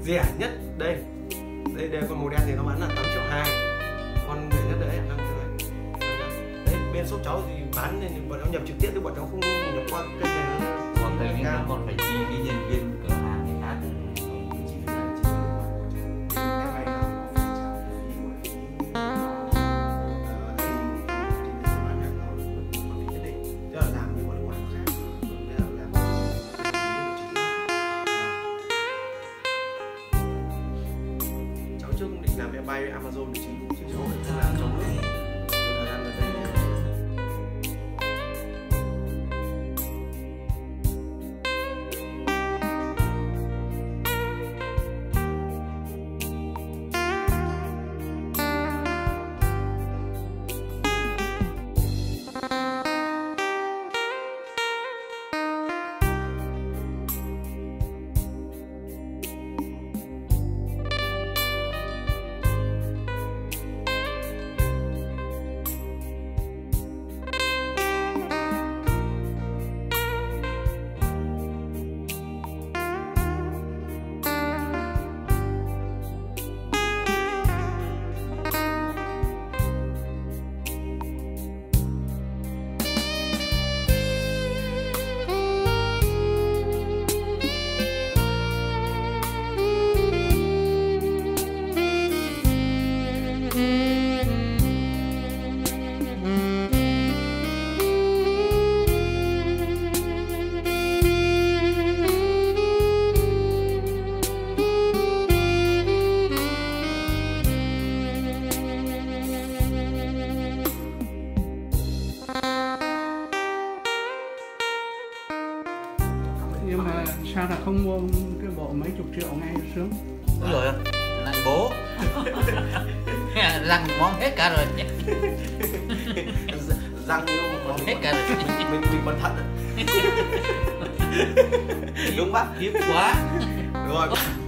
rẻ nhất đây con màu đen thì nó bán là 8,2 triệu, con rẻ nhất đấy 5 triệu đấy. Đấy bên shop cháu thì bán nên bọn cháu nhập trực tiếp chứ bọn cháu không nhập qua kênh này. Còn cái nhưng mà còn phải chi cái nhân viên cửa hàng thì khác. Cháu trước định làm vé bay Amazon chứ cháu phải làm trong nước. Thời gian gần đây nhưng mà sao là không mua cái bộ mấy chục triệu ngay sướng. Đúng rồi, lại bố răng món hết cả rồi. răng món hết cả rồi. Mình bẩn thận. Đúng bác, khiếp quá. Rồi.